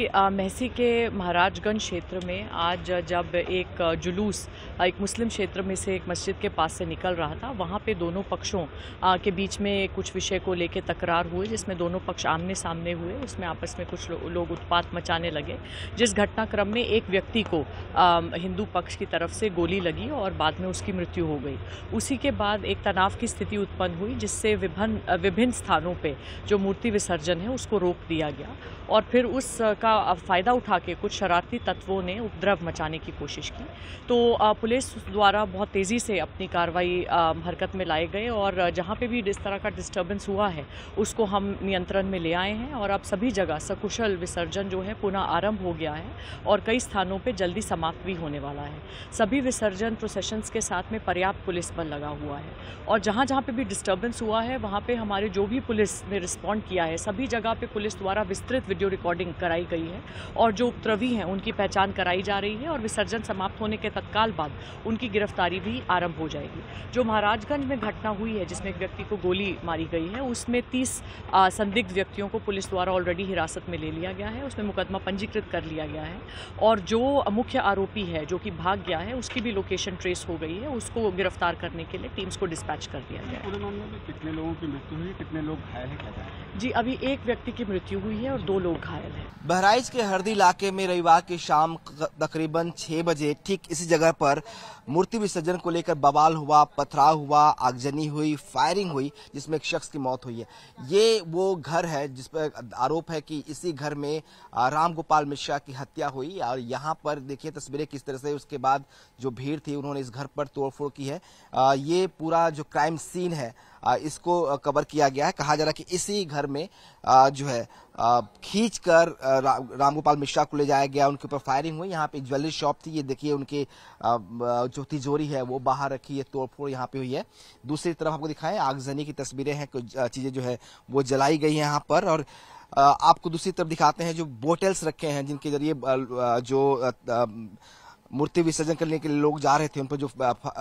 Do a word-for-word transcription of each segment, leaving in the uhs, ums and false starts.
मेहसी के महाराजगंज क्षेत्र में आज जब एक जुलूस एक मुस्लिम क्षेत्र में से एक मस्जिद के पास से निकल रहा था, वहाँ पे दोनों पक्षों के बीच में कुछ विषय को लेकर तकरार हुई, जिसमें दोनों पक्ष आमने सामने हुए। उसमें आपस में कुछ लो, लोग उत्पात मचाने लगे, जिस घटनाक्रम में एक व्यक्ति को हिंदू पक्ष की तरफ से गोली लगी और बाद में उसकी मृत्यु हो गई। उसी के बाद एक तनाव की स्थिति उत्पन्न हुई, जिससे विभिन्न विभिन्न स्थानों पर जो मूर्ति विसर्जन है उसको रोक दिया गया और फिर उसका फ़ायदा उठा के कुछ शरारती तत्वों ने उपद्रव मचाने की कोशिश की। तो पुलिस द्वारा बहुत तेज़ी से अपनी कार्रवाई हरकत में लाए गए और जहाँ पे भी इस तरह का डिस्टर्बेंस हुआ है उसको हम नियंत्रण में ले आए हैं और अब सभी जगह सकुशल विसर्जन जो है पुनः आरंभ हो गया है और कई स्थानों पे जल्दी समाप्त भी होने वाला है। सभी विसर्जन प्रोसेशंस के साथ में पर्याप्त पुलिस बल लगा हुआ है और जहाँ जहाँ पे भी डिस्टर्बेंस हुआ है वहाँ पे हमारे जो भी पुलिस ने रिस्पॉन्ड किया है, सभी जगह पे पुलिस द्वारा विस्तृत वीडियो रिकॉर्डिंग कराई गई है और जो उपद्रवी हैं उनकी पहचान कराई जा रही है और विसर्जन समाप्त होने के तत्काल बाद उनकी गिरफ्तारी भी आरंभ हो जाएगी। जो महाराजगंज में घटना हुई है जिसमें एक व्यक्ति को गोली मारी गई है, उसमें तीस संदिग्ध व्यक्तियों को पुलिस द्वारा ऑलरेडी हिरासत में ले लिया गया है, उसमें मुकदमा पंजीकृत कर लिया गया है और जो मुख्य आरोपी है जो कि भाग गया है उसकी भी लोकेशन ट्रेस हो गई है, उसको गिरफ्तार करने के लिए टीम्स को डिस्पैच कर दिया गया है। पूरे मामले में कितने लोगों की मृत्यु हुई, कितने लोग घायल हैं, क्या जी अभी एक व्यक्ति की मृत्यु हुई है और दो लोग घायल हैं। बहराइच के हरदी इलाके में रविवार की शाम तकरीबन छह बजे ठीक इसी जगह पर मूर्ति विसर्जन को लेकर बवाल हुआ, पथराव हुआ, आगजनी हुई, फायरिंग हुई, जिसमें एक शख्स की मौत हुई है। ये वो घर है जिस पर आरोप है कि इसी घर में राम गोपाल मिश्रा की हत्या हुई और यहाँ पर देखिए तस्वीरें किस तरह से उसके बाद जो भीड़ थी उन्होंने इस घर पर तोड़फोड़ की है। ये पूरा जो क्राइम सीन है इसको कवर किया गया है। कहा जा रहा है कि इसी घर में जो है खींच कर रामगोपाल मिश्रा को ले जाया गया, उनके ऊपर फायरिंग हुई। यहाँ पे ज्वेलरी शॉप थी, ये देखिए उनके जो तिजोरी है वो बाहर रखी है, तोड़फोड़ यहाँ पे हुई है। दूसरी तरफ आपको दिखाएं आगजनी की तस्वीरें हैं, कुछ चीजें जो है वो जलाई गई है यहाँ पर और आपको दूसरी तरफ दिखाते हैं जो बोटल्स रखे हैं जिनके जरिए जो मूर्ति विसर्जन करने के लिए लोग जा रहे थे उन पर जो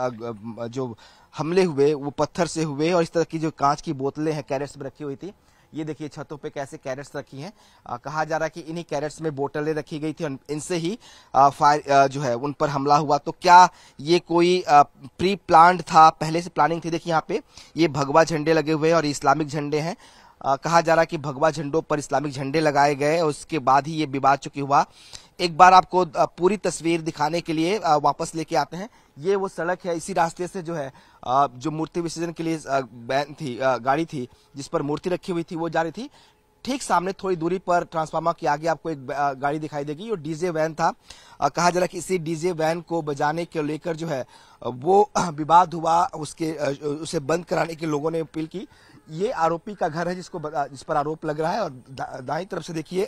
जो हमले हुए वो पत्थर से हुए और इस तरह की जो कांच की बोतलें हैं कैरेट्स में रखी हुई थी। ये देखिए छतों पे कैसे कैरेट्स रखी हैं। आ, कहा जा रहा है कि इन्हीं कैरेट्स में बोतलें रखी गई थी और इनसे ही आ, फायर आ, जो है उन पर हमला हुआ। तो क्या ये कोई आ, प्री प्लान्ड था, पहले से प्लानिंग थी? देखिए यहाँ पे ये भगवा झंडे लगे हुए हैं और इस्लामिक झंडे हैं। आ, कहा जा रहा है कि भगवा झंडों पर इस्लामिक झंडे लगाए गए और उसके बाद ही ये विवाद चुकी हुआ। एक बार आपको पूरी तस्वीर दिखाने के लिए वापस लेके आते हैं। ये वो सड़क है, इसी रास्ते से जो है जो मूर्ति विसर्जन के लिए वैन थी, गाड़ी थी जिस पर मूर्ति रखी हुई थी वो जा रही थी। ठीक सामने थोड़ी दूरी पर ट्रांसफार्मर के आगे आपको एक गाड़ी दिखाई देगी, वो डीजे वैन था। कहा जा रहा है कि इसी डीजे वैन को बजाने के लेकर जो है वो विवाद हुआ, उसके उसे बंद कराने के लोगों ने अपील की। ये आरोपी का घर है जिसको जिस पर आरोप लग रहा है और दा, दाईं तरफ से देखिए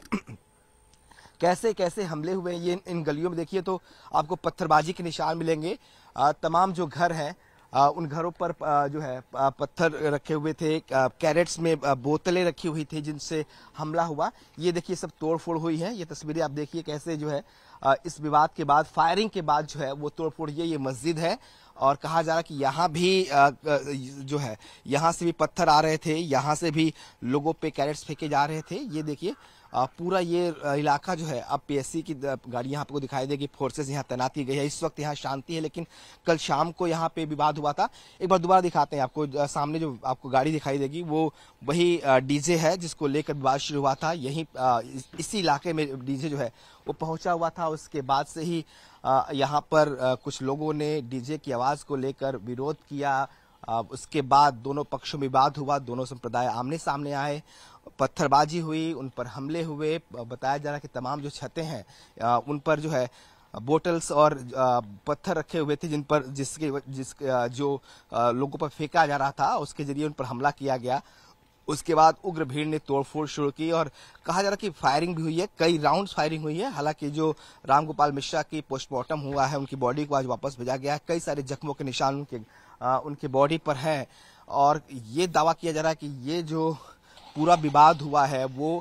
कैसे कैसे हमले हुए हैं। ये इन गलियों में देखिए तो आपको पत्थरबाजी के निशान मिलेंगे। आ, तमाम जो घर हैं आ, उन घरों पर आ, जो है आ, पत्थर रखे हुए थे, आ, कैरेट्स में आ, बोतलें रखी हुई थी जिनसे हमला हुआ। ये देखिए सब तोड़फोड़ हुई है। ये तस्वीरें आप देखिए कैसे जो है आ, इस विवाद के बाद, फायरिंग के बाद जो है वो तोड़फोड़। ये ये मस्जिद है और कहा जा रहा है कि यहाँ भी आ, जो है यहाँ से भी पत्थर आ रहे थे, यहाँ से भी लोगों पे कैरेट्स फेंके जा रहे थे। ये देखिए पूरा ये इलाका जो है अब पीएससी की गाड़ी यहाँ आपको दिखाई देगी, फोर्सेस यहाँ तैनात की गई है। इस वक्त यहाँ शांति है, लेकिन कल शाम को यहाँ पे विवाद हुआ था। एक बार दोबारा दिखाते हैं आपको, सामने जो आपको गाड़ी दिखाई देगी वो वही डीजे है जिसको लेकर विवाद शुरू हुआ था। यही इसी इलाके में डीजे जो है वो पहुंचा हुआ था। उसके बाद से ही यहाँ पर कुछ लोगों ने डीजे की आवाज को लेकर विरोध किया। उसके बाद दोनों पक्षों में विवाद हुआ, दोनों संप्रदाय आमने सामने आए, पत्थरबाजी हुई, उन पर हमले हुए। बताया जा रहा है कि तमाम जो छतें हैं उन पर जो है बोतल्स और पत्थर रखे हुए थे जिन पर जिसके जिस जो लोगों पर फेंका जा रहा था उसके जरिए उन पर हमला किया गया। उसके बाद उग्र भीड़ ने तोड़फोड़ शुरू की और कहा जा रहा है कि फायरिंग भी हुई है, कई राउंड्स फायरिंग हुई है। हालांकि जो रामगोपाल मिश्रा की पोस्टमार्टम हुआ है उनकी बॉडी को आज वापस भेजा गया है। कई सारे जख्मों के निशान उनके आ, उनके बॉडी पर हैं और ये दावा किया जा रहा है कि ये जो पूरा विवाद हुआ है वो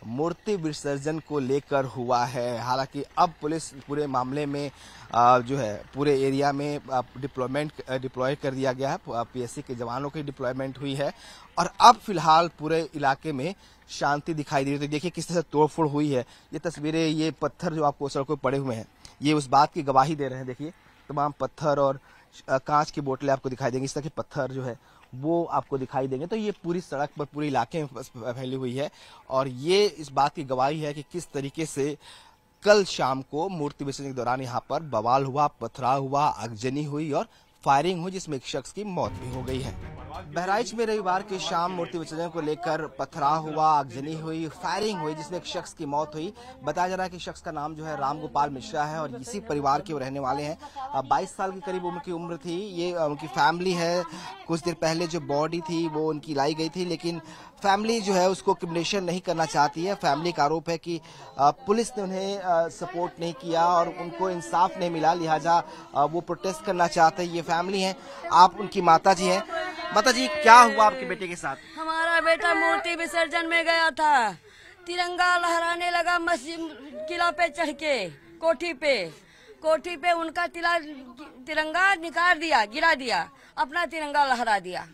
मूर्ति विसर्जन को लेकर हुआ है। हालांकि अब पुलिस पूरे मामले में आ, जो है पूरे एरिया में डिप्लॉयमेंट डिप्लॉय कर दिया गया है। पीएससी के जवानों की डिप्लॉयमेंट हुई है और अब फिलहाल पूरे इलाके में शांति दिखाई दे रही है। तो देखिए किस तरह से तोड़फोड़ हुई है। ये तस्वीरें, ये पत्थर जो आपको सड़कों पर पड़े हुए हैं, ये उस बात की गवाही दे रहे हैं। देखिए तमाम पत्थर और कांच की बोतलें आपको दिखाई देंगी। इस तरह के पत्थर जो है वो आपको दिखाई देंगे। तो ये पूरी सड़क पर, पूरे इलाके में फैली हुई है और ये इस बात की गवाही है कि किस तरीके से कल शाम को मूर्ति विसर्जन के दौरान यहाँ पर बवाल हुआ, पथराव हुआ, आगजनी हुई और फायरिंग हुई, जिसमें एक शख्स की मौत भी हो गई है। बहराइच में रविवार की शाम मूर्ति विसर्जन को लेकर पथराव हुआ, आगजनी हुई, फायरिंग हुई, जिसमें एक शख्स की मौत हुई। बताया जा रहा है कि शख्स का नाम जो है राम गोपाल मिश्रा है और इसी परिवार के वो रहने वाले हैं। बाईस साल के करीब उनकी उम्र थी। ये उनकी फैमिली है। कुछ देर पहले जो बॉडी थी वो उनकी लाई गई थी, लेकिन फैमिली जो है उसको क्रिमिनेशन नहीं करना चाहती है। फैमिली का आरोप है कि पुलिस ने उन्हें सपोर्ट नहीं किया और उनको इंसाफ नहीं मिला, लिहाजा वो प्रोटेस्ट करना चाहते हैं। ये फैमिली है। आप उनकी माता जी हैं। माता जी, क्या हुआ आपके बेटे के साथ? हमारा बेटा मूर्ति विसर्जन में गया था, तिरंगा लहराने लगा मस्जिद किला पे चढ़ के, कोठी पे कोठी पे उनका तिला तिरंगा निकाल दिया, गिरा दिया, अपना तिरंगा लहरा दिया।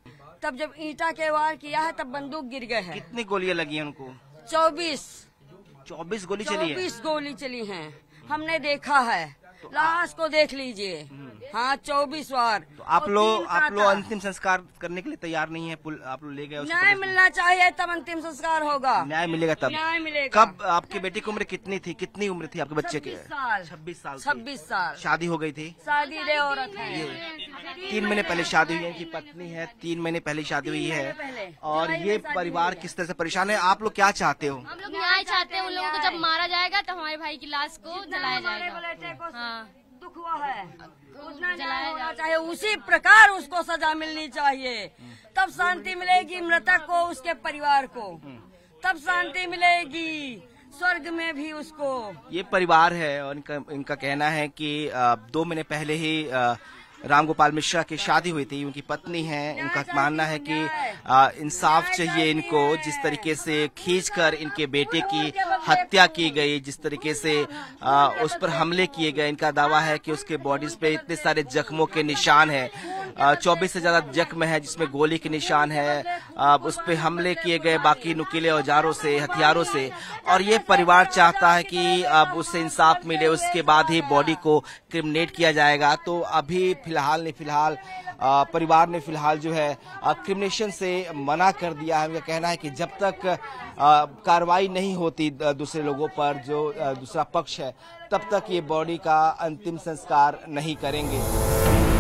तब जब ईंटा के वार किया है तब बंदूक गिर गए हैं। कितनी गोलियां लगी हैं उनको? चौबीस चौबीस गोली चली है। चौबीस गोली चली हैं, हमने देखा है। लाश को देख लीजिए। हाँ, चौबीस वार। तो आप लोग आप लोग अंतिम संस्कार करने के लिए तैयार नहीं है? आप लोग ले गए? न्याय मिलना चाहिए तब अंतिम संस्कार होगा। न्याय मिलेगा तब? न्याय मिलेगा। कब? आपके बेटे की उम्र कितनी थी? कितनी उम्र थी आपके बच्चे की? साल छब्बीस साल। छब्बीस साल। शादी हो गई थी? शादी रे औरत है। तीन महीने पहले शादी हुई है। इनकी पत्नी है, तीन महीने पहले शादी हुई है और ये परिवार किस तरह से परेशान है। आप लोग क्या चाहते हो? हम लोग न्याय चाहते हैं। उन लोगों को जब मारा जाएगा तो हमारे भाई की लाश को जलाया जाएगा। हाँ, दुख हुआ है, उतना न्याय होना चाहिए। उसी प्रकार उसको सजा मिलनी चाहिए, तब शांति मिलेगी मृतक को, उसके परिवार को, तब शांति मिलेगी स्वर्ग में भी उसको। ये परिवार है और इनका इनका कहना है कि दो महीने पहले ही राम गोपाल मिश्रा की शादी हुई थी। उनकी पत्नी है। उनका मानना है कि आ, इंसाफ चाहिए इनको। जिस तरीके से खींचकर इनके बेटे की हत्या की गई, जिस तरीके से आ, उस पर हमले किए गए, इनका दावा है कि उसके बॉडीज पे इतने सारे जख्मों के निशान है। चौबीस से ज्यादा जख्म है, जिसमें गोली के निशान है। आ, उस पे हमले किए गए बाकी नुकीले औजारों से, हथियारों से। और ये परिवार चाहता है कि अब उससे इंसाफ मिले, उसके बाद ही बॉडी को क्रिमिनेट किया जाएगा। तो अभी फिलहाल ने फिलहाल परिवार ने फिलहाल जो है क्रिमिनेशन से मना कर दिया है। उनका कहना है कि जब तक कार्रवाई नहीं होती दूसरे लोगों पर, जो दूसरा पक्ष है, तब तक ये बॉडी का अंतिम संस्कार नहीं करेंगे।